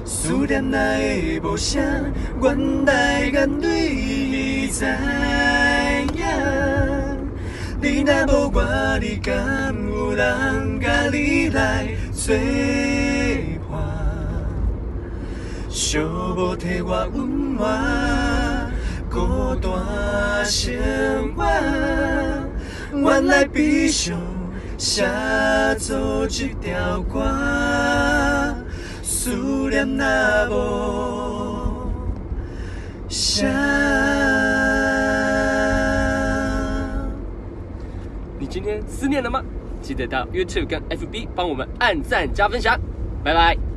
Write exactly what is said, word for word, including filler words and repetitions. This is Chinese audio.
思念哪会无声？原来眼泪已知影。你若无我，你敢有人甲你来作伴？寂寞替我温暖，孤单生活。原来悲伤写做一条歌，思念若无声。 你今天思念了吗？记得到 YouTube 跟 F B 帮我们按赞加分享，拜拜。